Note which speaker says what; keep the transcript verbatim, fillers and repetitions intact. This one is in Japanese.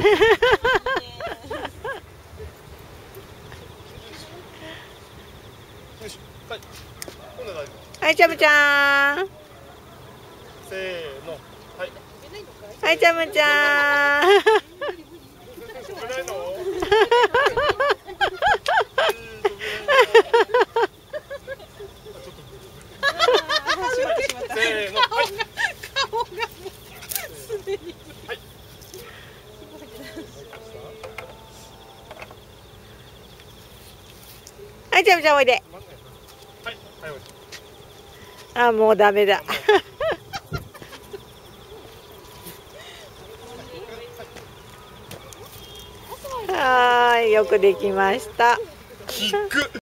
Speaker 1: はい、ちゃむちゃん。
Speaker 2: せーの。はい。
Speaker 1: はい、ちゃむちゃん。
Speaker 2: せーの。はい。
Speaker 1: 顔がもうすでに。はい。はい、ちゃむちゃんおいで。
Speaker 2: はい。はい。
Speaker 1: あ、もうダメだ。はい、よくできました。
Speaker 2: キック。